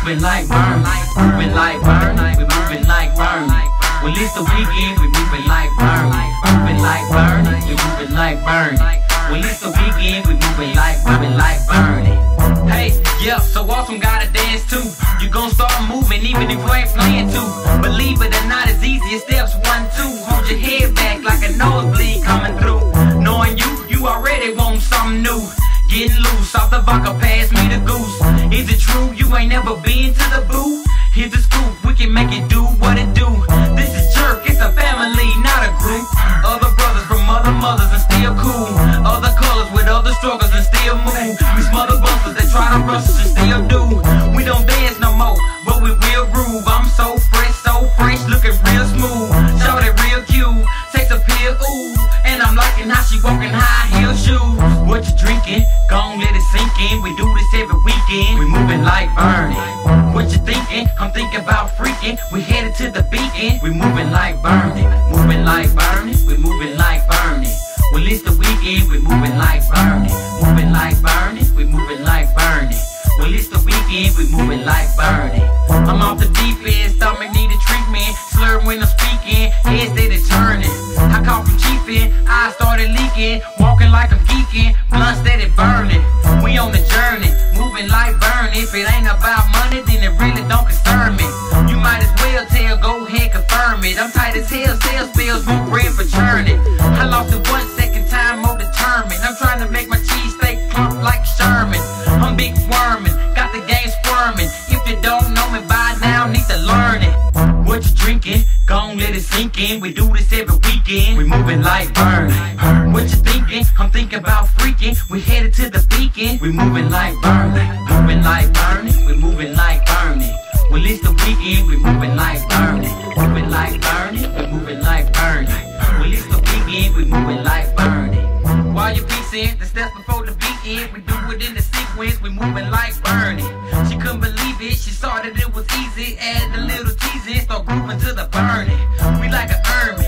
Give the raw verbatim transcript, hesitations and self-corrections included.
moving like burn, moving like burn, we moving like burn. Well, it's the weekend, we moving like burn, moving like burn, we moving like burn. Well, it's the weekend, we moving like, moving like burn. Hey, yeah, so awesome, gotta dance too. You gon' start moving even if you ain't playing to. Believe it or not, it's easy as steps one, two. Hold your head back like a nosebleed coming through. Knowing you, you already want something new. Getting loose off the vodka, pass me the goose. Is it true you ain't never been to the booth? Here's the scoop, we can make it do what it do. This is Jerk, it's a family, not a group. Other brothers from other mothers and still cool. Other colors with other struggles and still move. We smother busters that try to rush us and still do. We don't dance no more, but we will groove. I'm so fresh, so fresh, looking real smooth. Shorty real cute, takes a pill, ooh. And I'm liking how she walking high heel shoes. What you drinking? Gon' let it sink in. We do this every weekend. We moving like burning. What you thinking? I'm thinking about freaking. We headed to the beacon. We moving like burning. Moving like burning. We moving like burning. Well, it's the weekend. We moving like burning. Moving like burning. We moving like burning. Well, it's the weekend. We moving like burning. I'm off the deep end. Stomach need a treatment. Slur when I'm speaking. Head steady turning. I call from chiefin'. Eyes started leaking. Walking like I'm geeking. Blunt steady burning. We on the journey. Moving like burning. If it ain't about money, then it really don't concern me. You might as well tell, go ahead, confirm it. I'm tight as hell, sales bills won't bread for churning. I lost it one second time, more determined. I'm trying to make my cheese steak plump like Sherman. I'm big worming, got the game squirming. If you don't know me by now, need to learn it. What you drinking? Gon' let it sink in. We do this every weekend. We moving like burn. What you thinking? I'm thinking about freaking. We headed to the beacon. We moving like burning. Moving like burning. We moving like burning. Well, it's the weekend. We moving like burning. Moving like burning. We moving like burning. Well, it's the weekend. We moving like burning. While you piecing the steps before the beat we do it in the sequence. We moving like burning. She couldn't believe it. She saw that it was easy. Add a little teasing. Start grooving to the burning. We like a hermit.